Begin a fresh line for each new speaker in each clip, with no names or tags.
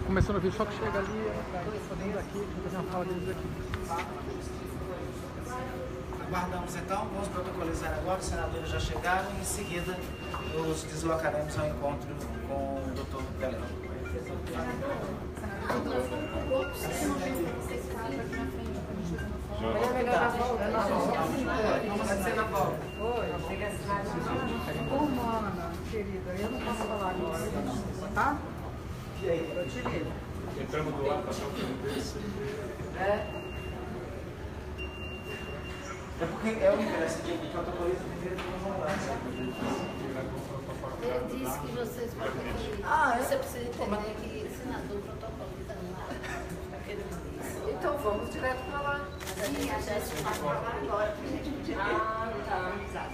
começando a vir, só que chega ali, fazendo daqui, fazer uma fala deles aqui.
Aguardamos então, vamos protocolizar agora, os senadores já chegaram e em seguida nos deslocaremos ao encontro com o Dr. Pelé.
Mana, querida, eu não posso falar agora, tá?
E aí?
Eu te ligo.
Entramos do lado, passamos por desse.
É porque é o inverso, que protocoliza primeiro que nós vamos lá.
Ele disse que vocês podem. Você precisa entender que senador protocoliza nada.
Então vamos direto pra lá.
Sim, a gente vai pra lá agora, porque a gente podia ver. Tá.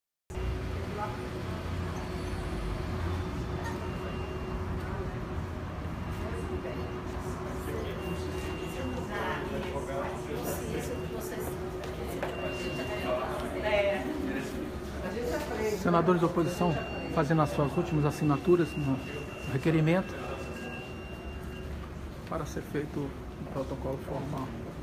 Senadores da oposição fazendo as suas últimas assinaturas no requerimento para ser feito um protocolo formal.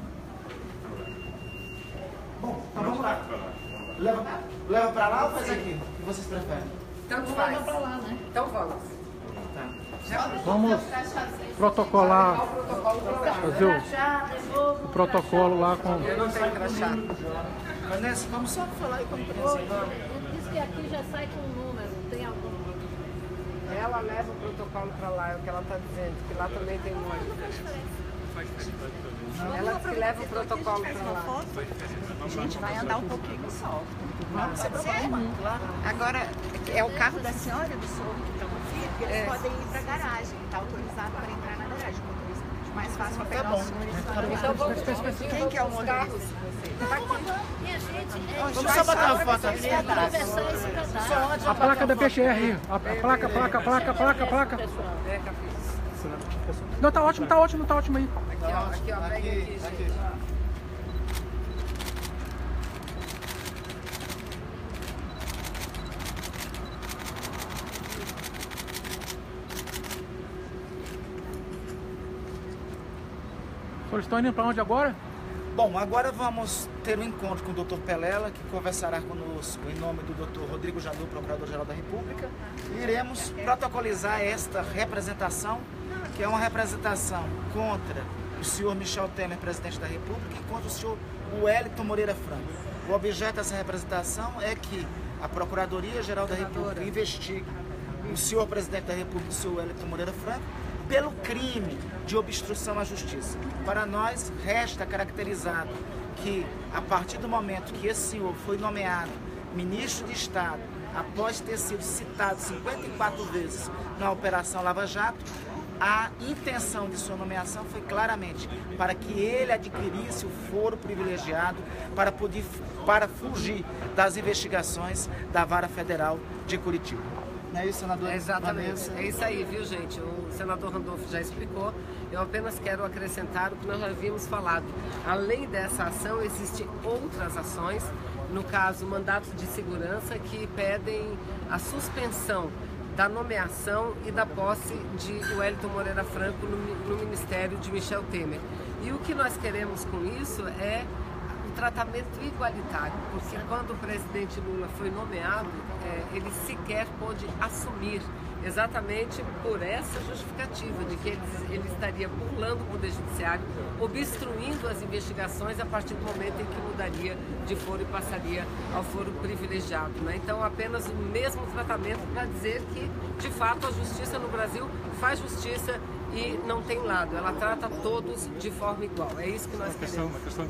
Bom, então vamos lá. Leva pra lá ou faz aqui? O que vocês preferem?
Tanto faz.
Pra lá, né?
Então vamos.
Vamos protocolar,
O protocolo pra lá.
fazer o protocolo lá com...
Eu não tenho crachá.
Vanessa, vamos só falar aí com a imprensa.
Ele disse que aqui já sai com um número, tem algum?
Ela leva o protocolo pra lá, é o que ela tá dizendo, que lá também tem número. Ela disse que leva o protocolo pra lá.
A gente vai andar um pouquinho só. Pode ser? Agora, é o carro da senhora e do senhor que estão aqui, porque eles podem ir para a garagem. Está autorizado para entrar na garagem. O motorista é mais fácil para pegar os senhores.
Então vamos.
Quem que é o motorista?
Minha gente,
Vamos só botar uma foto aqui.
atravessar esse pedaço.
A placa da PGR, a placa.
É, Capis.
Não, tá ótimo aí.
Aqui, ó, pega aqui, gente.
Os senhores estão indo para onde agora?
Bom, agora vamos ter um encontro com o Dr. Pelela, que conversará conosco em nome do Dr. Rodrigo Janot, Procurador-Geral da República. E iremos protocolizar esta representação, que é uma representação contra o senhor Michel Temer, presidente da República, e contra o senhor Wellington Moreira Franco. O objeto dessa representação é que a Procuradoria-Geral da República investigue o senhor presidente da República, o senhor Wellington Moreira Franco, pelo crime de obstrução à justiça. Para nós, resta caracterizado que, a partir do momento que esse senhor foi nomeado ministro de Estado, após ter sido citado 54 vezes na Operação Lava Jato, a intenção de sua nomeação foi claramente para que ele adquirisse o foro privilegiado para fugir das investigações da Vara Federal de Curitiba. Não é isso, senador?
Exatamente,
Vanessa?
é isso aí, viu, gente? O senador Randolfo já explicou. Eu apenas quero acrescentar o que nós já havíamos falado. Além dessa ação, existem outras ações, no caso, mandatos de segurança, que pedem a da nomeação e da posse de Wellington Moreira Franco no Ministério de Michel Temer. E o que nós queremos com isso é o tratamento igualitário, porque quando o presidente Lula foi nomeado, ele sequer pôde assumir, exatamente por essa justificativa de que ele estaria burlando o Poder Judiciário, obstruindo as investigações a partir do momento em que mudaria de foro e passaria ao foro privilegiado, né? Então, apenas o mesmo tratamento para dizer que, de fato, a justiça no Brasil faz justiça e não tem lado, ela trata todos de forma igual. É isso que nós queremos.
Uma questão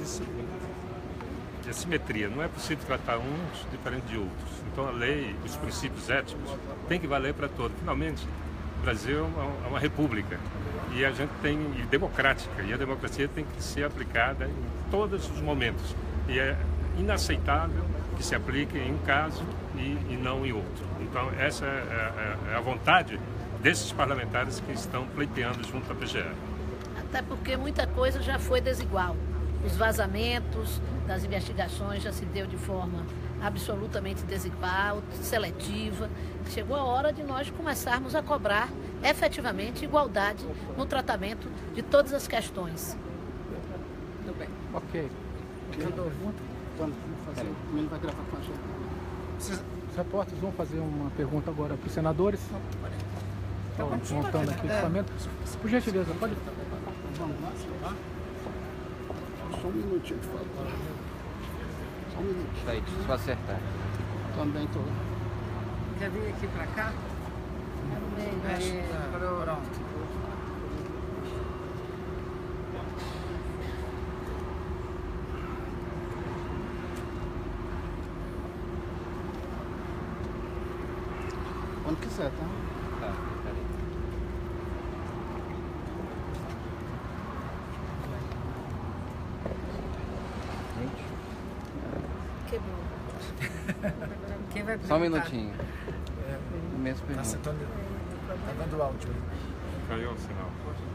de assimetria. Não é possível tratar uns diferente de outros. Então a lei, os princípios éticos, tem que valer para todos. Finalmente, o Brasil é uma república e a gente tem democrática, e a democracia tem que ser aplicada em todos os momentos. E é inaceitável que se aplique em um caso e não em outro. Então essa é a vontade desses parlamentares que estão pleiteando junto à PGR.
Até porque muita coisa já foi desigual. Os vazamentos das investigações já se deu de forma absolutamente desigual, seletiva. Chegou a hora de nós começarmos a cobrar efetivamente igualdade no tratamento de todas as questões.
Tudo bem.
Ok. Os repórteres vão fazer uma pergunta agora para os senadores. Estão montando aqui o equipamento. Por gentileza, pode.
Vamos lá? Só um minutinho, por favor. Só um minutinho.
Vai, deixa eu acertar.
Também estou.
Quer vir aqui pra cá? Aí, pronto.
Onde quiser, tá?
Tá, peraí.
Quebrou.
Quem vai
Só um
perguntar?
minutinho. Mesmo pergunta.
Tá vendo o áudio aí?
Caiu o sinal.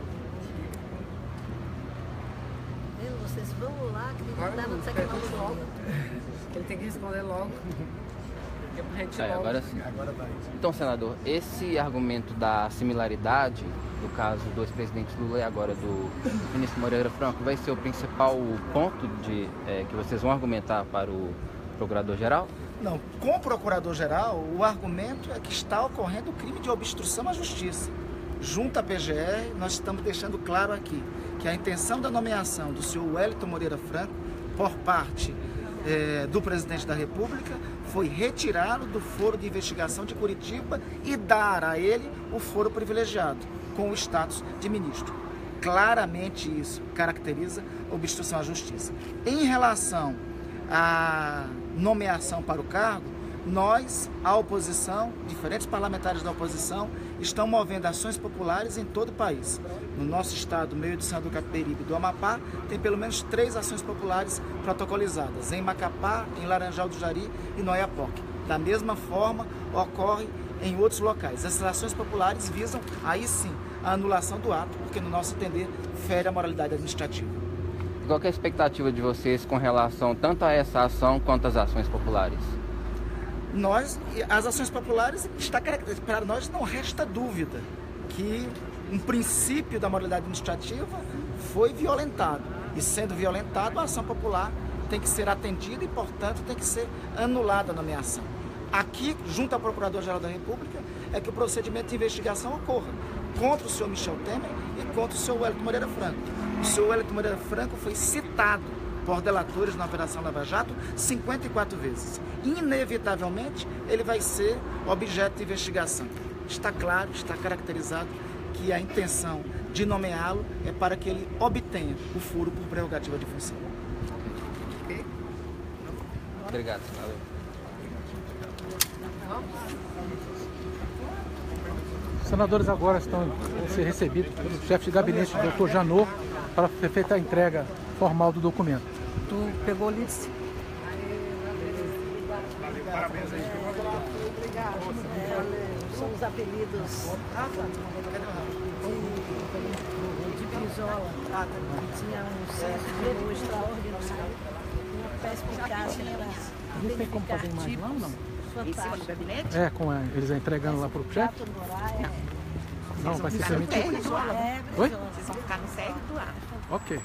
Vocês vão lá, que
Agora
não dá
não,
no
pede
tecnologia.
logo. Ele tem que responder logo. Que é pra gente logo.
Agora sim.
Agora vai.
Então, senador, esse argumento da similaridade do caso do ex-presidente Lula e agora do ministro Moreira Franco vai ser o principal ponto que vocês vão argumentar para o procurador-geral?
Não, com o procurador-geral, o argumento é que está ocorrendo crime de obstrução à justiça. Junto à PGR, nós estamos deixando claro aqui que a intenção da nomeação do senhor Wellington Moreira Franco por parte do presidente da República foi retirá-lo do foro de investigação de Curitiba e dar a ele o foro privilegiado, com o status de ministro. Claramente isso caracteriza obstrução à justiça. Em relação à nomeação para o cargo, nós, a oposição, diferentes parlamentares da oposição, estão movendo ações populares em todo o país. No nosso estado, meio de São do Capiberibe e do Amapá, tem pelo menos 3 ações populares protocolizadas, em Macapá, em Laranjal do Jari e no Oiapoque. Da mesma forma, ocorre em outros locais. Essas ações populares visam, aí sim, a anulação do ato, porque, no nosso entender, fere a moralidade administrativa.
Qual que é a expectativa de vocês com relação tanto a essa ação quanto às ações populares?
As ações populares, para nós não resta dúvida que um princípio da moralidade administrativa foi violentado. E sendo violentado, a ação popular tem que ser atendida e, portanto, tem que ser anulada a nomeação. Aqui, junto ao Procurador-Geral da República, é que o procedimento de investigação ocorra contra o senhor Michel Temer e contra o senhor Wellington Moreira Franco. O senhor Wellington Moreira Franco foi citado por delatores na Operação Lava Jato 54 vezes. Inevitavelmente, ele vai ser objeto de investigação. Está claro, está caracterizado que a intenção de nomeá-lo é para que ele obtenha o foro por prerrogativa de função.
Ok?
Obrigado, senador.
Os senadores agora vão ser recebidos pelo chefe de gabinete, o doutor Janot, para ser feita a entrega formal do documento.
Tu pegou o Lice?
Parabéns aí.
Obrigado. São os apelidos de Brizola. Tinha um senso de humor extraordinário, uma perspicácia
Não tem como fazer mais lá ou não?
fantástica.
Gabinete?
É, com eles entregando lá para o chefe? Não, vai ser permitido. Oi?
Vocês vão ficar no sério do ar.
Ok.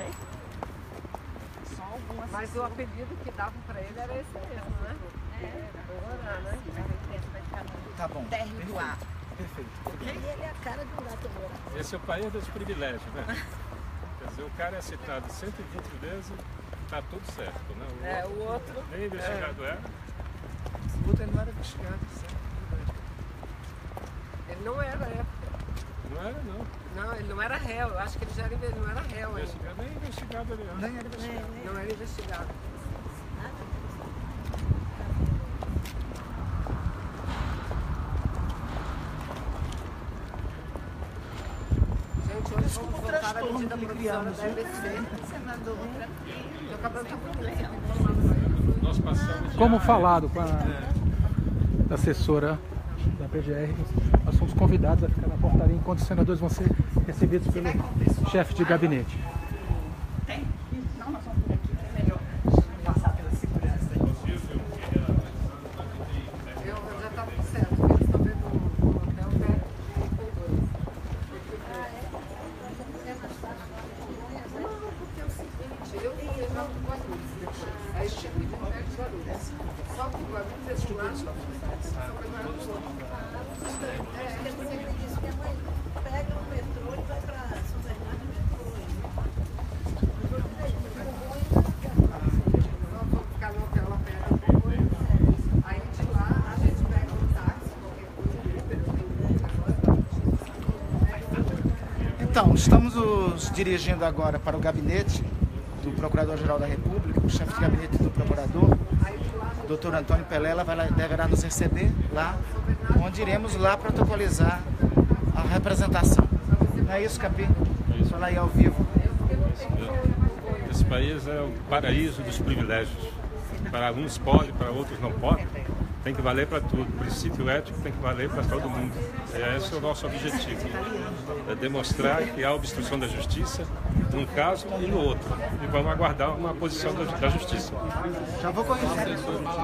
Só algumas.
Mas o apelido que davam pra ele era esse mesmo, né? Agora, né?
Tá bom.
Térreo do ar.
Perfeito.
E ele é a cara de um gato morto.
Esse é o país dos privilégios, né? Quer dizer, o cara é citado 120 vezes, tá tudo certo, né?
O outro.
Nem investigado é.
O outro não era investigado, certo?
Ele não era na época.
Não era, não.
Não, ele não era réu. Eu acho que ele já era, não era réu ainda.
Nem investigado ele é.
Nem era investigado.
Não era investigado. Gente, hoje vamos voltar à medida provisória da EBC. Meu cabelo tá bonito.
Nós passamos.
Como falado com a assessora da PGR, nós somos convidados a ficar na portaria enquanto os senadores vão ser recebidos pelo chefe de gabinete.
Não, nós vamos por aqui, que é melhor passar pela segurança.
Eu já estava certo, porque eles estão vendo um hotel perto.
Então, estamos nos dirigindo agora para o gabinete do Procurador-Geral da República, o chefe de gabinete do Procurador, o doutor Antônio Pelela, deverá nos receber lá, onde iremos lá protocolizar a representação. Não é isso, Capi?
É isso.
Falar aí ao vivo.
Esse país é o paraíso dos privilégios. Para uns pode, para outros não pode. Tem que valer para tudo. O princípio ético tem que valer para todo mundo. Esse é o nosso objetivo. É demonstrar que há obstrução da justiça num caso e no outro. E vamos aguardar uma posição da justiça.
Já vou conhecer.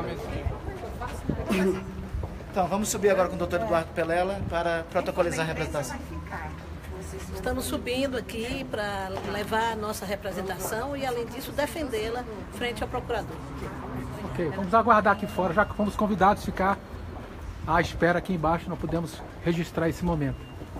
Então, vamos subir agora com o doutor Eduardo Pelela para protocolizar a representação.
Estamos subindo aqui para levar a nossa representação e, além disso, defendê-la frente ao procurador.
Ok, vamos aguardar aqui fora, já que fomos convidados a ficar à espera aqui embaixo, não podemos registrar esse momento.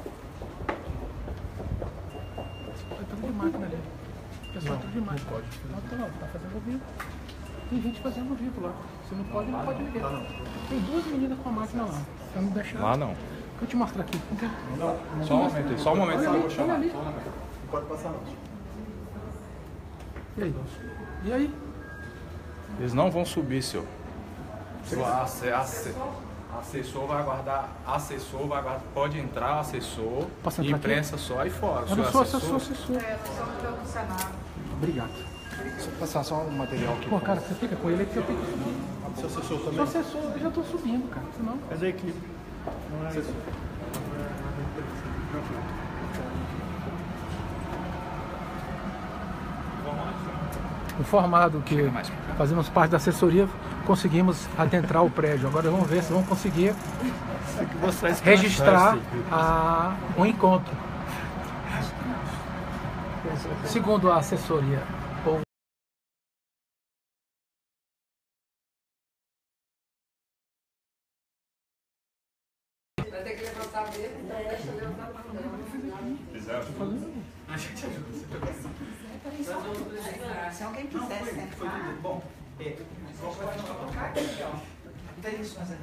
Tá tudo de máquina ali. Pessoal, tudo de máquina. Não, tá fazendo ao vivo. Tem gente fazendo ao vivo lá. Você não pode ninguém. Tem duas meninas com a máquina lá. Pra não deixar.
Lá não.
Deixa eu te mostrar aqui.
Só um momento aí, só um momento, eu vou chamar.
Não pode passar não.
E aí? E aí?
Eles não vão subir, senhor. Assessor vai aguardar, pode entrar, assessor,
Posso entrar
imprensa
aqui?
só aí fora.
Eu não sou assessor. Obrigado.
Só passar só um material aqui.
Pô, cara, você fica com ele aqui, eu tenho que subir.
Seu assessor também?
Sou assessor, eu já tô subindo, cara. Senão...
Mas é equipe. Não é assessor.
Informado que fazemos parte da assessoria, conseguimos adentrar o prédio. Agora vamos ver se vamos conseguir registrar o encontro. Segundo a assessoria,
Vai ter que levantar mesmo, então deixa eu levantar para
Se alguém quiser sentar.
Bom, tem isso, mas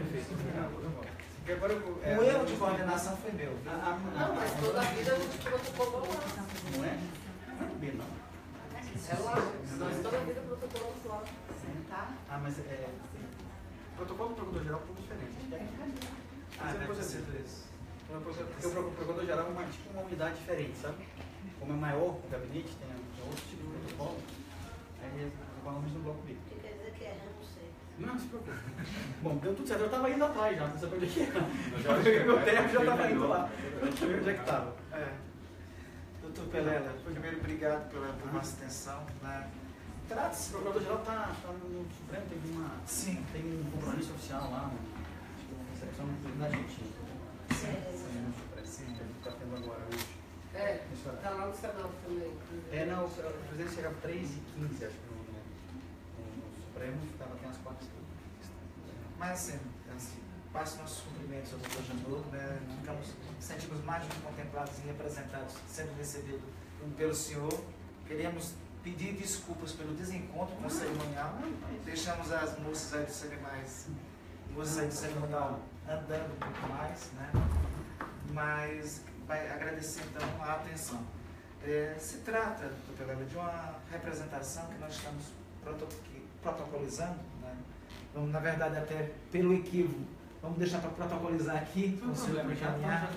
o erro de coordenação foi meu.
Não, mas toda a vida a gente protocolou lá.
Não é? Não é B, não.
É lógico, nós toda a vida protocolamos lá.
Mas protocolo do Procurador-Geral é um pouco diferente. Deve ser isso.
Porque o Procurador-Geral é uma unidade diferente, sabe? Como é maior o gabinete, tem outro tipo de protocolo. Aí falamos no bloco B.
Quer dizer que erramos sempre.
Não se preocupe. Bom, deu tudo certo. Eu estava indo atrás já, não sabia onde é que era. Eu peguei meu terno e já estava indo lá. Eu não sabia onde é que estava.
Doutor Pelela, primeiro, obrigado pela nossa atenção.
Trata-se, o Procurador-Geral está no Supremo, tem um compromisso oficial lá, uma recepção na Argentina. Sim, está tendo agora hoje.
Está lá no Senado também.
Não, o presidente chegava 3h15, acho que no Supremo, estava até às 4h.
Mas assim, passo nossos cumprimentos ao doutor Janot, sentimos mais do que contemplados e representados, sendo recebidos pelo senhor. Queremos pedir desculpas pelo desencontro com o cerimonial. Deixamos as moças aí do cerimonial andando um pouco mais, né? Mas vai agradecer então a atenção. Se trata, doutor Pelela, de uma representação que nós estamos protocolizando, né? Vamos, na verdade, até pelo equívoco, vamos deixar para protocolizar aqui, com o senhor para encaminhar.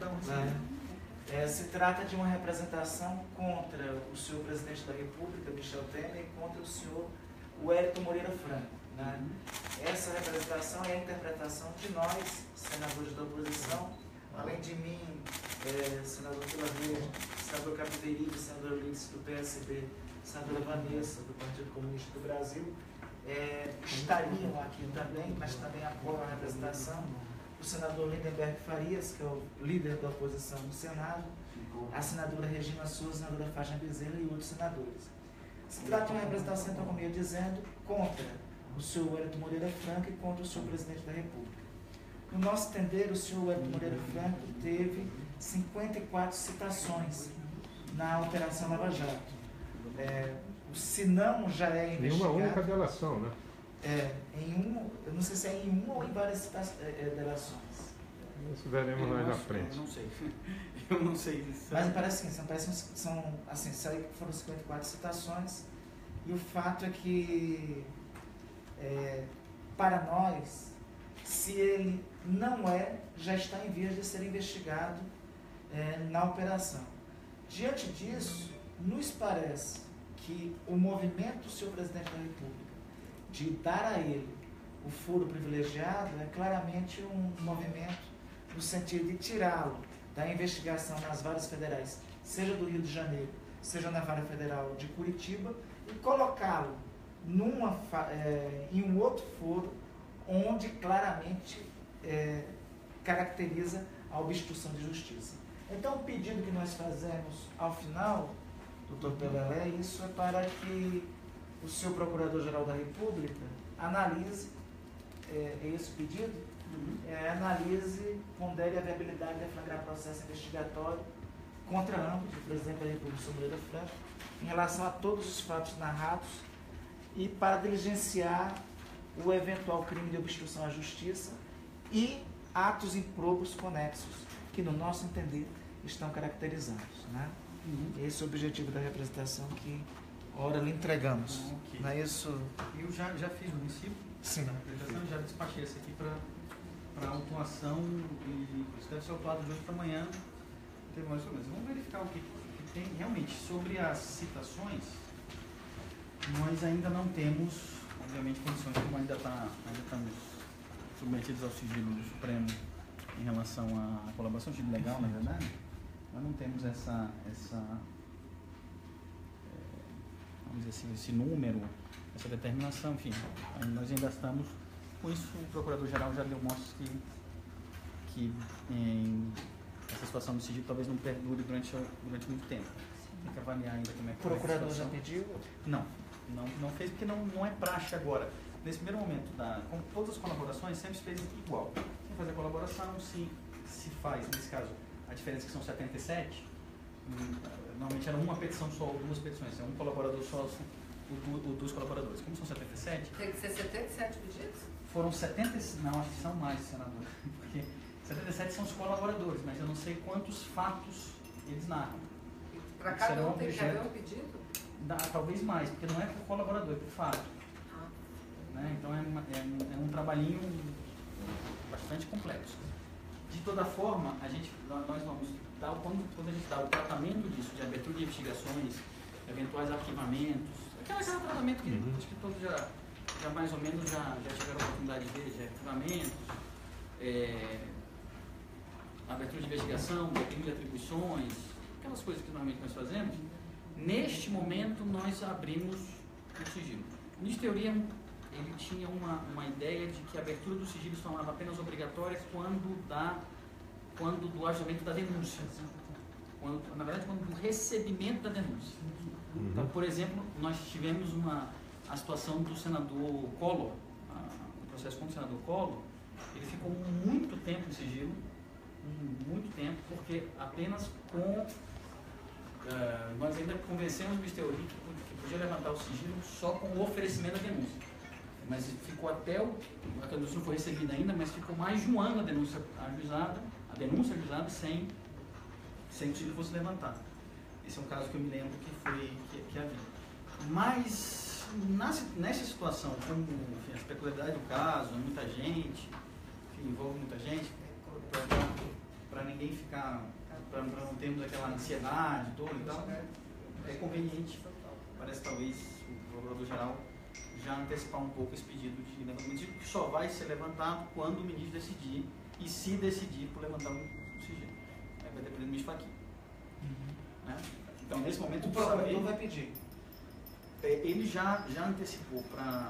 Se trata de uma representação contra o senhor presidente da República, Michel Temer, e contra o senhor Wellington Moreira Franco. Né? Essa representação é a interpretação de nós, senadores da oposição, além de mim, senador Vila Verde, senador Capiteirinho, senador Lídice do PSB, senadora Vanessa, do Partido Comunista do Brasil, estariam aqui também, mas também apoiam a representação o senador Lindenberg Farias, que é o líder da oposição no Senado, a senadora Regina Souza, a senadora Fátima Bezerra e outros senadores. Se trata de uma representação, então, como eu ia dizendo, contra o senhor Wellington Moreira Franco e contra o senhor presidente da República. No nosso entender, o senhor Wellington Moreira Franco teve 54 citações na Operação Lava Jato. Se não já é investigado...
Em uma única delação, né?
eu não sei se é em uma ou em várias delações.
Isso veremos mais na frente.
Eu não sei. Eu não sei.
Mas me parece que são assim, foram 54 citações, e o fato é que, para nós, se ele não já está em vias de ser investigado na operação. Diante disso, nos parece que o movimento do senhor presidente da República de dar a ele o foro privilegiado é claramente um movimento no sentido de tirá-lo da investigação nas varas federais, seja do Rio de Janeiro, seja na vara federal de Curitiba, e colocá-lo em um outro foro onde claramente caracteriza a obstrução de justiça. Então, o pedido que nós fazemos ao final, doutor Pelelé, isso é para que o senhor Procurador-Geral da República analise, esse pedido, analise, pondere a viabilidade de deflagrar processo investigatório contra ambos, o presidente da República, o senhor Moreira Franco, em relação a todos os fatos narrados, e para diligenciar o eventual crime de obstrução à justiça e atos improbos conexos, que, no nosso entender, estão caracterizados. Né? Esse é o objetivo da representação que, ora, lhe entregamos.
Okay.
Não é isso?
Eu já fiz o município.
Sim.
Da representação, já despachei essa aqui para autuação, e isso deve ser autuado de hoje para amanhã. Teve mais ou menos. Vamos verificar o que tem. Realmente, sobre as citações, nós ainda não temos, obviamente, condições, como ainda estamos submetidos ao sigilo do Supremo em relação à colaboração de legal, na verdade, nós não temos essa vamos dizer assim, esse número, essa determinação, enfim, nós ainda estamos com isso. O Procurador-Geral já deu mostras que essa situação do sigilo talvez não perdure durante muito tempo. Tem que avaliar ainda como é que
o Procurador já pediu?
Não fez, porque não é praxe agora. Nesse primeiro momento, com todas as colaborações, sempre se fez igual. Sem fazer colaboração, se faz, nesse caso, a diferença é que são 77, normalmente era uma petição só, ou duas petições, é um colaborador só, ou dois colaboradores. Como são 77?
Tem que ser 77 pedidos?
Foram 70, não, acho que são mais, senador, porque 77 são os colaboradores, mas eu não sei quantos fatos eles narram.
Para cada um tem que haver um pedido?
Talvez mais, porque não é por colaborador, é por fato. Né? Então é um trabalhinho bastante complexo. De toda forma, nós vamos dar, quando a gente dá o tratamento disso, de abertura de investigações, eventuais arquivamentos, aquele tratamento que acho que todos já mais ou menos já tiveram a oportunidade de ver, de arquivamentos, abertura de investigação, crime de atribuições, aquelas coisas que normalmente nós fazemos. Neste momento, nós abrimos o sigilo. O ministro de Teoria, ele tinha uma ideia de que a abertura do sigilo se tornava apenas obrigatória quando do ajuizamento da denúncia. Na verdade, quando do recebimento da denúncia. Então, por exemplo, nós tivemos a situação do senador Collor, o processo contra o senador Collor, ele ficou muito tempo em sigilo, muito tempo, porque apenas nós ainda convencemos o ministro Teoria que podia levantar o sigilo só com o oferecimento da denúncia. Mas ficou a denúncia não foi recebida ainda, mas ficou mais de um ano a denúncia ajuizada sem que o sigilo fosse levantado. Esse é um caso que eu me lembro que havia. Mas, nessa situação, como a peculiaridade do caso, muita gente, envolve muita gente, para ninguém ficar, para não termos aquela ansiedade toda, então é conveniente, parece talvez o Procurador-Geral já antecipar um pouco esse pedido de levantamento, que só vai ser levantado quando o ministro decidir, e se decidir por levantar o sigilo. Aí vai depender do ministro Fachin. Né? Então, nesse momento,
o procurador vai pedir.
Ele já antecipou para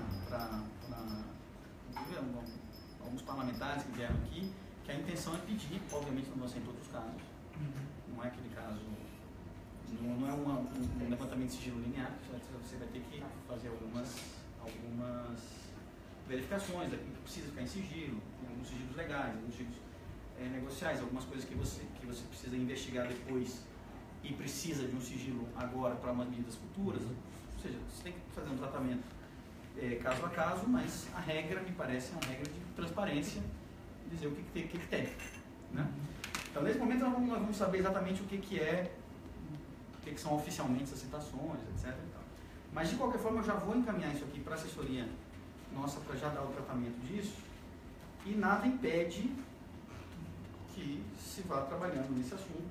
alguns parlamentares que vieram aqui, que a intenção é pedir, obviamente não vai ser em todos os casos, não é aquele caso, não é um levantamento de sigilo linear, você vai ter que fazer algumas verificações, precisa ficar em sigilo, alguns sigilos legais, alguns sigilos negociais, algumas coisas que você precisa investigar depois e precisa de um sigilo agora para umas medidas futuras, ou seja, você tem que fazer um tratamento caso a caso, mas a regra, me parece, é uma regra de transparência, dizer o que tem. Né? Então, nesse momento, nós vamos saber exatamente o que são oficialmente essas citações, etc. E tal. Mas, de qualquer forma, eu já vou encaminhar isso aqui para a assessoria nossa, para já dar o tratamento disso, e nada impede que se vá trabalhando nesse assunto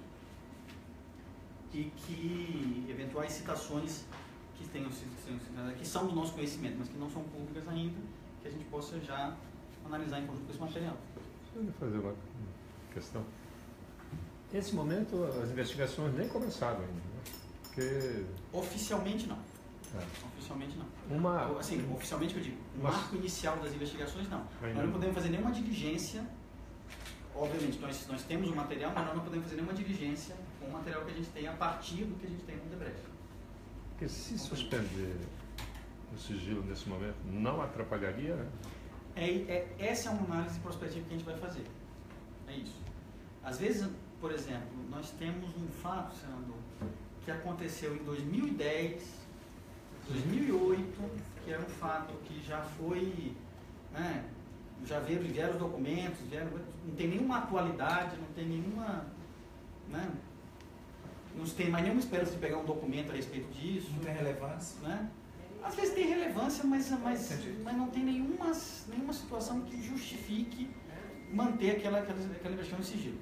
e que eventuais citações que tenham sido, que são do nosso conhecimento, mas que não são públicas ainda, que a gente possa já analisar em conjunto com esse material.
Deixa eu fazer uma questão. Nesse momento, as investigações nem começaram ainda, né? Porque...
Oficialmente não. Oficialmente não. Assim, oficialmente eu digo, o marco inicial das investigações não. Nós não podemos fazer nenhuma diligência. Obviamente, nós temos o material, mas nós não podemos fazer nenhuma diligência com o material que a gente tem a partir do que a gente tem no Odebrecht.
Porque se suspender o sigilo nesse momento, não atrapalharia?
Essa é uma análise prospectiva que a gente vai fazer. É isso. Às vezes, por exemplo, nós temos um fato, senador, que aconteceu em 2010, 2008, que era um fato que já foi, né, já vieram os documentos, não tem nenhuma atualidade, não tem nenhuma, né, não tem mais nenhuma esperança de pegar um documento a respeito disso.
Não tem relevância?
Né? Às vezes tem relevância, mas não tem nenhuma situação que justifique manter aquela investigação em sigilo.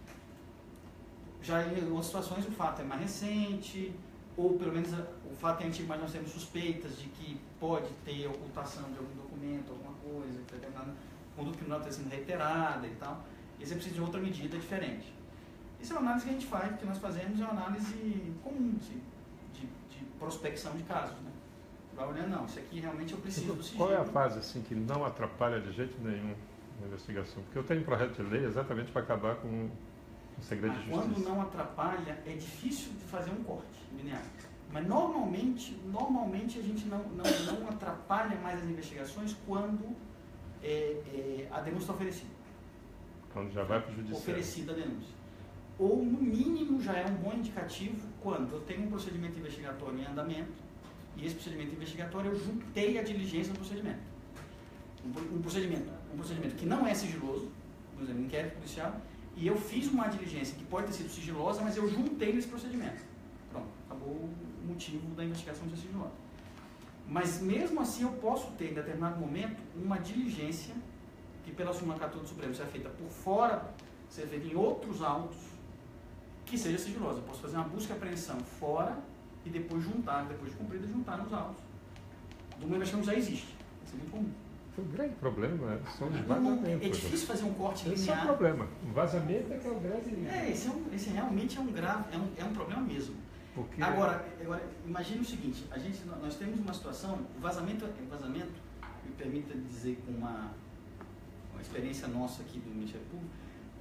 Já em outras situações o fato é mais recente, ou pelo menos o fato é antigo, mas nós temos suspeitas de que pode ter ocultação de algum documento, alguma coisa, determinada conduta criminal ter sido reiterada e tal. E você precisa de outra medida diferente. Isso é uma análise que a gente faz, que nós fazemos, é uma análise comum de prospecção de casos, né? Vai olhando, não, isso aqui realmente eu preciso do sigilo.
Qual é a fase assim que não atrapalha de jeito nenhum a investigação? Porque eu tenho um projeto de lei exatamente para acabar com o segredo de justiça.
Quando não atrapalha, é difícil de fazer um corte linear. Mas normalmente a gente não atrapalha mais as investigações quando a denúncia está oferecida.
Quando já vai para o judiciário.
Oferecida a denúncia. Ou, no mínimo, já é um bom indicativo quando eu tenho um procedimento investigatório em andamento e esse procedimento investigatório eu juntei a diligência do procedimento. Um procedimento que não é sigiloso, por exemplo, um inquérito policial, e eu fiz uma diligência que pode ter sido sigilosa, mas eu juntei nesse procedimento. Pronto, acabou o motivo da investigação de ser sigilosa. Mas, mesmo assim, eu posso ter, em determinado momento, uma diligência que, pela súmula 14 do Supremo, seja feita por fora, seja feita em outros autos, que seja sigilosa. Eu posso fazer uma busca e apreensão fora e depois juntar, depois de cumprida, juntar nos autos. De uma investigação já existe. Isso é muito comum.
O grande problema são os vazamentos.
É difícil fazer um corte linear.
Esse é o problema. O vazamento é que é o grande...
Esse realmente é um problema mesmo.
Porque...
Agora, imagine o seguinte, nós temos uma situação, o vazamento, me permita dizer com uma experiência nossa aqui do Ministério Público,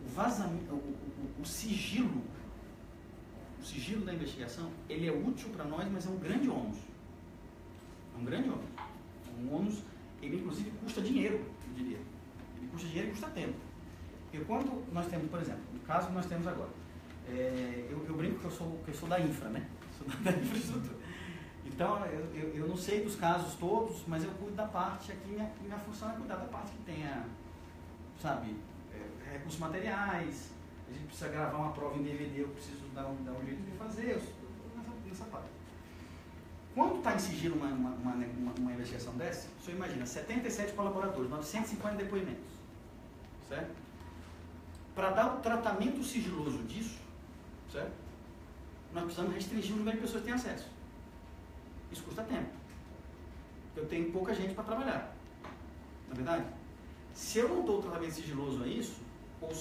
o sigilo da investigação, ele é útil para nós, mas é um grande ônus. É um grande ônus. Um ônus, ele inclusive custa dinheiro, eu diria. Ele custa dinheiro e custa tempo. Porque quando nós temos, por exemplo, no caso que nós temos agora, eu brinco que eu sou da infra, né? Sou da infraestrutura. Então, eu não sei dos casos todos, mas eu cuido da parte aqui, minha função é cuidar da parte que tenha, sabe, recursos materiais, a gente precisa gravar uma prova em DVD, eu preciso dar um jeito de fazer, eu estou nessa parte. Quando está em sigilo uma investigação dessa, o senhor imagina, 77 colaboradores, 950 depoimentos, certo? Para dar o tratamento sigiloso disso, certo? Nós precisamos restringir o número de pessoas que têm acesso. Isso custa tempo. Eu tenho pouca gente para trabalhar. Na verdade, se eu não dou o tratamento sigiloso a isso, ou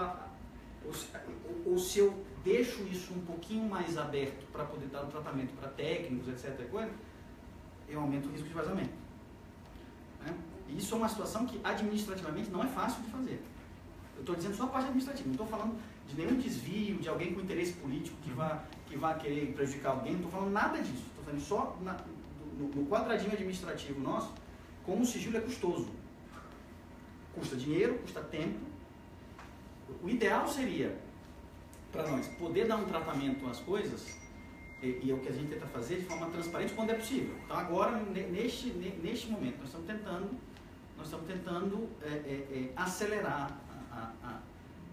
se eu deixo isso um pouquinho mais aberto para poder dar o tratamento para técnicos, etc., eu aumento o risco de vazamento. Né? E isso é uma situação que administrativamente não é fácil de fazer. Eu estou dizendo só a parte administrativa, não estou falando de nenhum desvio, de alguém com interesse político que vá querer prejudicar alguém, não estou falando nada disso. Estou falando só no quadradinho administrativo nosso, como o sigilo é custoso. Custa dinheiro, custa tempo. O ideal seria, para nós, poder dar um tratamento às coisas, e é o que a gente tenta fazer de forma transparente quando é possível. Então agora, neste momento, nós estamos tentando acelerar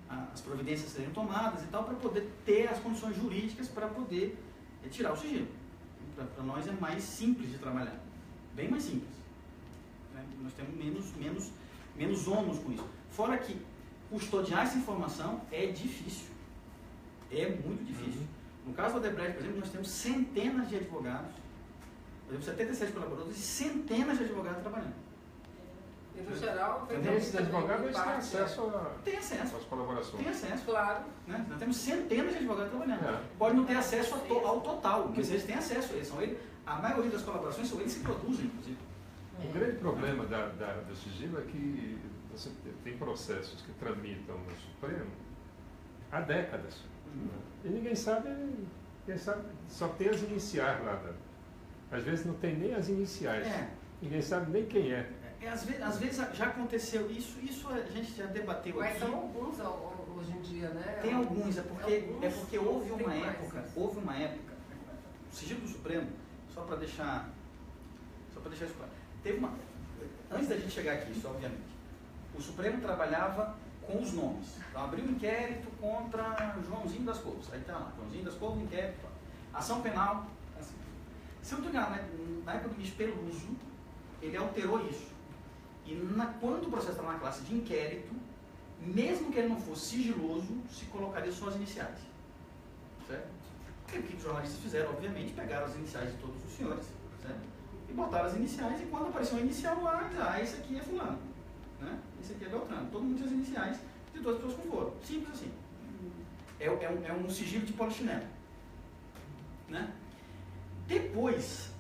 as providências serem tomadas e tal, para poder ter as condições jurídicas para poder tirar o sigilo. Para nós é mais simples de trabalhar, bem mais simples. Né? Nós temos menos ônus com isso. Fora que custodiar essa informação é difícil, é muito difícil. No caso do Odebrecht, por exemplo, nós temos centenas de advogados, por exemplo, 77 colaboradores e centenas de advogados trabalhando.
E no geral,
esses advogados eles têm acesso às colaborações.
Tem acesso.
Claro.
Né? Nós temos centenas de advogados trabalhando. Pode não ter acesso ao total, mas eles têm acesso. A maioria das colaborações são eles que produzem, inclusive.
O grande problema do sigilo é que você tem processos que tramitam no Supremo há décadas. E ninguém sabe, só tem as iniciais lá. Às vezes não tem nem as iniciais. Ninguém sabe nem quem é.
Às vezes já aconteceu isso a gente já debateu
mas
aqui.
Mas são alguns hoje em dia, né?
Tem alguns, é porque houve uma época, o sigilo do Supremo, só para deixar isso claro, antes da gente chegar aqui, isso obviamente, o Supremo trabalhava com os nomes. Então abriu um inquérito contra Joãozinho das Couves, aí tá lá, Joãozinho das Couves, inquérito, ação penal, assim. Se eu não estou enganado, na época do ministro Peluso, ele alterou isso. E quando o processo estava na classe de inquérito, mesmo que ele não fosse sigiloso, se colocaria só as iniciais. Certo? E o que os jornalistas fizeram, obviamente, pegaram as iniciais de todos os senhores, certo? E botaram as iniciais, e quando apareceu a inicial lá, esse aqui é fulano, né? Esse aqui é Beltrano. Todo mundo tinha as iniciais de todas as pessoas que foram. Simples assim. É um sigilo de polichinelo. Né? Depois,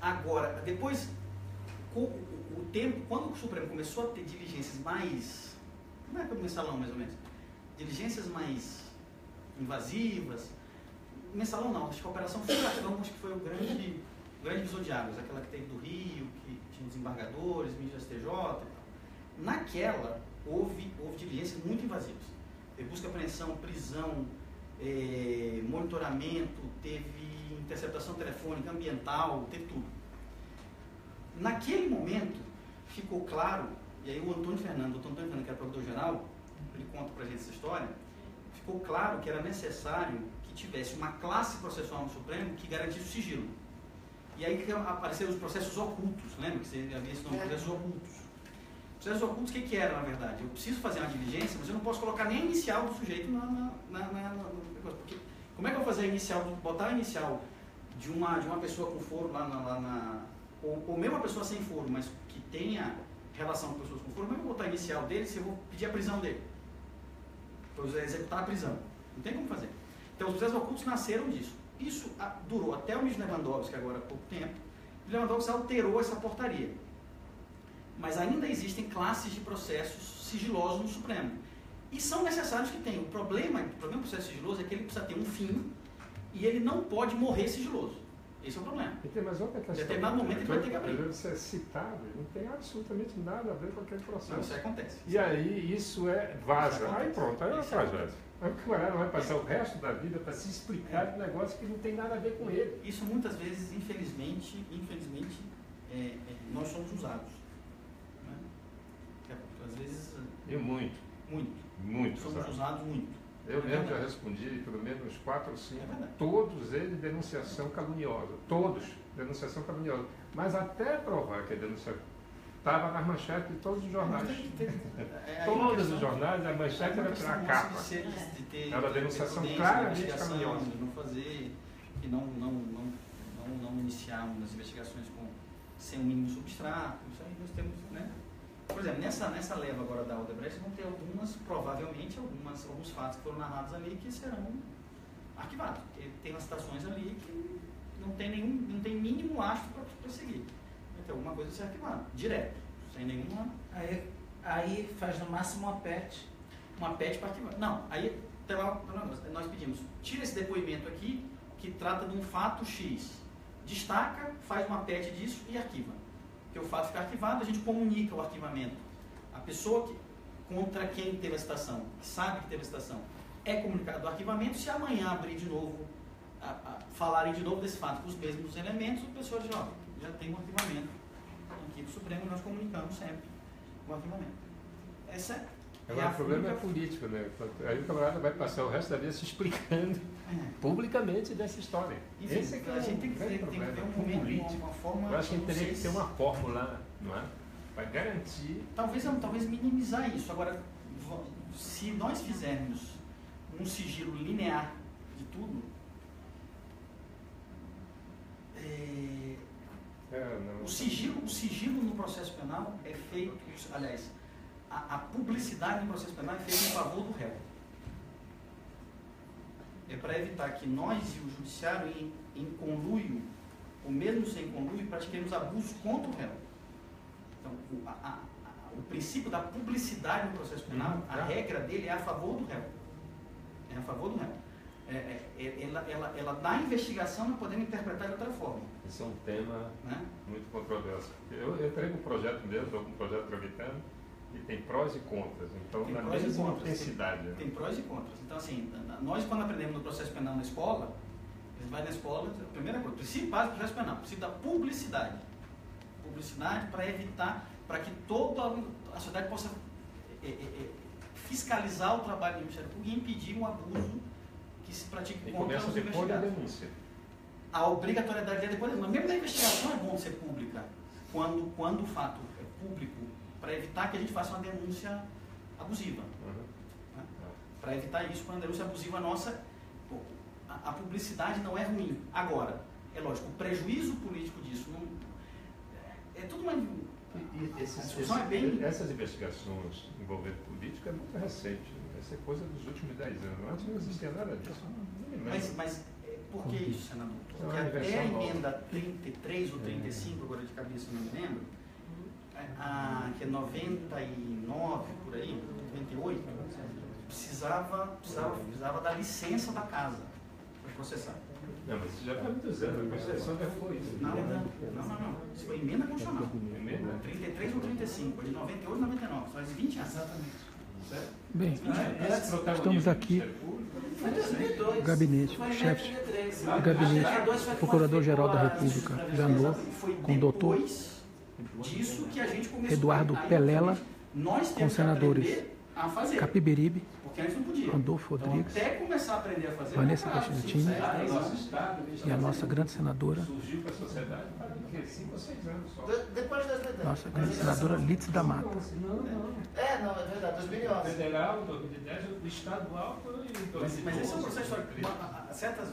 com o tempo, quando o Supremo começou a ter diligências mais... Como é que eu mensalão, mais ou menos? Diligências mais invasivas. Mensalão não, acho que a Operação Furacão, acho que foi o grande divisor de águas, aquela que teve do Rio, que tinha desembargadores, ministros do STJ e tal. Naquela, houve diligências muito invasivas. Teve busca, apreensão, prisão, monitoramento, teve interceptação telefônica, ambiental, teve tudo. Naquele momento, ficou claro, e aí o doutor Antônio Fernando, que era procurador-geral, ele conta pra gente essa história, ficou claro que era necessário que tivesse uma classe processual no Supremo que garantisse o sigilo. E aí apareceram os processos ocultos, lembra que você havia esse nome, processos ocultos. Processos ocultos, o que era, na verdade? Eu preciso fazer uma diligência, mas eu não posso colocar nem a inicial do sujeito porque como é que eu vou fazer a inicial, botar a inicial de uma pessoa com foro ou mesmo uma pessoa sem foro, mas que tenha relação com pessoas com foro, como é que eu vou botar a inicial dele se eu vou pedir a prisão dele? Para executar a prisão. Não tem como fazer. Então, os processos ocultos nasceram disso. Isso durou até o ministro Lewandowski, agora há pouco tempo. O Lewandowski alterou essa portaria. Mas ainda existem classes de processos sigilosos no Supremo. E são necessários que tenham. O problema do processo sigiloso é que ele precisa ter um fim e ele não pode morrer sigiloso. Esse é o problema.
E tem mais outra questão. Em determinado momento ele vai ter que abrir. Você é citado, não tem absolutamente nada a ver com aquele processo.
Não, isso acontece.
E aí isso vaza. Aí pronto, aí é uma tragédia. Aí o cara vai passar o resto da vida para se explicar de um negócio que não tem nada a ver com ele.
Isso muitas vezes, infelizmente, nós somos usados. Né? Às vezes...
Muito
somos usados muito.
Eu mesmo já respondi pelo menos 4 ou 5, todos eles denunciação caluniosa, todos denunciação caluniosa, mas até provar que a denúncia estava nas manchetes de todos os jornais. Todos os jornais, a manchete era a capa. Era a denunciação claramente caluniosa.
De não fazer, de não iniciar umas investigações sem um mínimo substrato, isso aí nós temos, né? Por exemplo, nessa leva agora da Odebrecht, vão ter provavelmente alguns fatos que foram narrados ali que serão arquivados. Porque tem umas citações ali que não tem mínimo lastro para prosseguir. Então, alguma coisa ser arquivada, direto, sem nenhuma...
Aí faz no máximo uma PET.
Uma PET para arquivar. Não, aí nós pedimos, tira esse depoimento aqui, que trata de um fato X. Destaca, faz uma PET disso e arquiva. Porque o fato fica arquivado, a gente comunica o arquivamento. A pessoa contra quem teve a citação, que sabe que teve a citação, é comunicado o arquivamento. Se amanhã abrir de novo, falarem de novo desse fato com os mesmos elementos, a pessoa diz, já tem um arquivamento aqui do Supremo, nós comunicamos sempre o arquivamento. Essa
Agora, o problema é político, né? Aí o camarada vai passar o resto da vida se explicando publicamente dessa história.
Esse é que a gente tem que ver um momento, uma forma.
Eu acho que a gente teria que ter uma fórmula, não é? Para garantir.
Talvez minimizar isso. Agora, se nós fizermos um sigilo linear de tudo, o sigilo no processo penal é feito, aliás, a publicidade no processo penal é feita em favor do réu. É para evitar que nós e o judiciário, em conluio, ou mesmo sem conluio, pratiquemos abuso contra o réu. Então, o princípio da publicidade no processo penal, a regra dele é a favor do réu. É a favor do réu. Ela dá a investigação, nós podemos interpretar de outra forma.
Esse é um tema muito controverso. Eu entrei com um projeto mesmo, estou com um projeto tramitando, e tem prós e contras. Então, na mesma intensidade.
Tem prós e contras. Então, assim, nós quando aprendemos no processo penal na escola, eles vai na escola, a primeira coisa, o princípio básico do processo penal, o princípio da publicidade. Publicidade para evitar, para que toda a sociedade possa fiscalizar o trabalho do Ministério Público e impedir um abuso que se pratique contra os investigados. A obrigatoriedade é depois, mas mesmo na investigação é bom ser pública, quando o fato é público, para evitar que a gente faça uma denúncia abusiva. Né? Para evitar isso, quando a denúncia abusiva nossa, a publicidade não é ruim. Agora, é lógico, o prejuízo político disso não, é tudo uma...
Essas investigações envolvendo política é muito recente. Essa é coisa dos últimos 10 anos. Antes não existia nada disso.
Mas por que isso, senador? Porque até a emenda 33 ou 35, agora de cabeça não me lembro, que é 99 por aí, 98, precisava da licença da casa para processar.
Não, mas isso já está muitos anos, a Constituição já foi isso.
Não. Isso foi emenda constitucional.
Emenda?
33 ou 35, de 98 e 99, faz 20 anos. Exatamente.
Bem, estamos aqui no gabinete, chefe do gabinete, Procurador-Geral da República, Janot, com o doutor Eduardo Pelela, com os senadores Capiberibe, Randolfo Rodrigues, Vanessa Castillettini e a nossa grande senadora, nossa grande senadora Lídice da Mata.
É verdade, 2011.
Federal, 2010, estadual e 2012.
Mas esse é um processo certas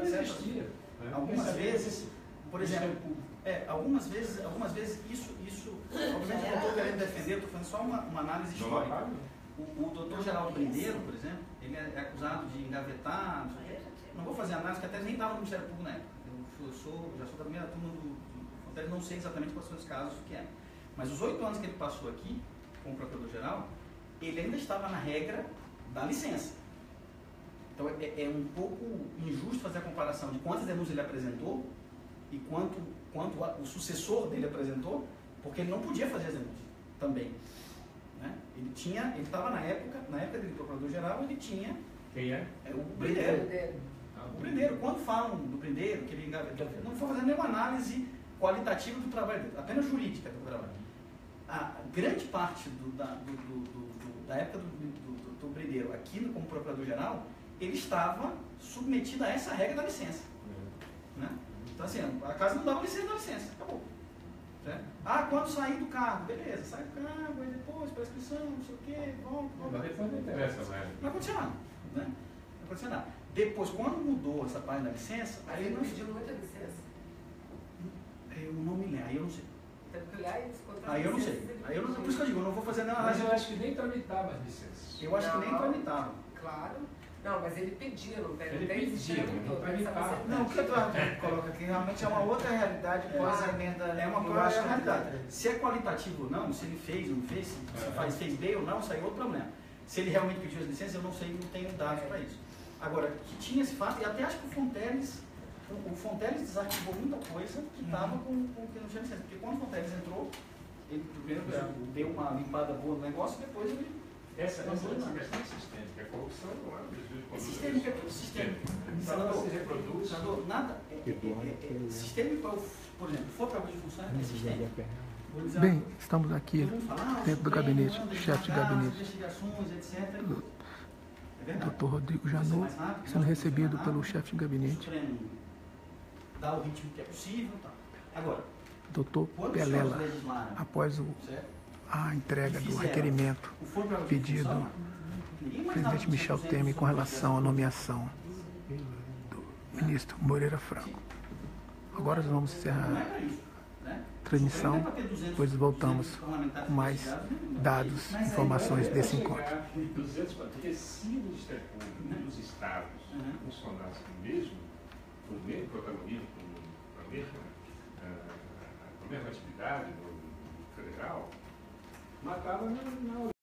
algumas vezes, por exemplo, algumas vezes isso obviamente eu não estou querendo defender, estou fazendo só uma análise histórica. O doutor Geraldo Brindeiro, por exemplo, ele é acusado de engavetar, não vou fazer análise, que até nem estava no Ministério Público na época. Eu já sou da primeira turma do Fonteles, não sei exatamente quais são os casos que é. Mas os 8 anos que ele passou aqui, como Procurador-Geral, ele ainda estava na regra da licença. Então é um pouco injusto fazer a comparação de quantas denúncias ele apresentou e quanto o sucessor dele apresentou, porque ele não podia fazer as denúncias também. Né? Ele estava na época dele Procurador-Geral, ele tinha...
Quem é?
O Brindeiro. O Brindeiro, quando falam do Brindeiro, que ele engavetou, não foi fazendo nenhuma análise qualitativa do trabalho dele, apenas jurídica do trabalho. A grande parte da época do Brindeiro aqui como Procurador-Geral, ele estava submetido a essa regra da licença. Né? Então assim, a casa não dava licença da licença, acabou. Certo? Quando sair do carro, beleza, sai do carro, aí depois, prescrição, não sei o quê, vamos.
Mas depois não interessa,
não aconteceu nada. Né? Não aconteceu nada. Depois, quando mudou essa página da licença,
aí ele não pediu muita licença.
Eu não me lembro, aí eu não sei.
Aí
eu não sei. Por isso que eu digo, eu não vou fazer nada.
Mas eu acho que nem tramitava as licenças.
Eu acho que nem tramitava.
Claro. Não, mas ele pedia, não tem?
Ele pedia, não tramitava.
Não, o que eu coloco aqui realmente é uma outra realidade pós a emenda. É uma outra realidade. Se é qualitativo ou não, se ele fez ou não fez, se fez bem ou não, isso aí é outro problema. Se ele realmente pediu as licenças, eu não sei, não tenho dados para isso. Agora, que tinha esse fato, e até acho que o Fonteles desarquivou muita coisa que estava com o que não tinha licença. Porque quando o Fonteles entrou, ele primeiro deu uma limpada boa no negócio, depois ele...
Essa questão é sistêmica. A corrupção não é um desvio de conduta.
É sistêmica, é tudo sistêmico.
Senador, se reproduz.
Senador, nada. Sistêmico, por exemplo, for para de função é sistêmico.
Bem, estamos aqui dentro do gabinete, chefe de gabinete, Dr. Rodrigo Janot, sendo recebido pelo chefe de gabinete,
Dá o ritmo que é possível. Agora,
Dr. Pelela, após a entrega do requerimento pedido do presidente Michel Temer com relação à nomeação do ministro Moreira Franco. Agora nós vamos encerrar a transmissão, depois voltamos com mais dados, informações desse encontro.
Porque se o Ministério Público dos Estados funcionasse mesmo, com o mesmo protagonismo, com a mesma atividade no federal, matava na